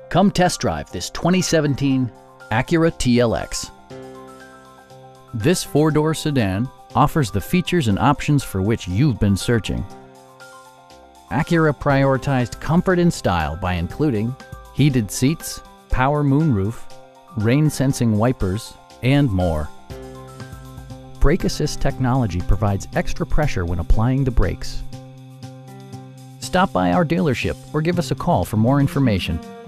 Come test drive this 2017 Acura TLX. This four-door sedan offers the features and options for which you've been searching. Acura prioritized comfort and style by including heated seats, power moonroof, rain-sensing wipers, and more. Brake Assist technology provides extra pressure when applying the brakes. Stop by our dealership or give us a call for more information.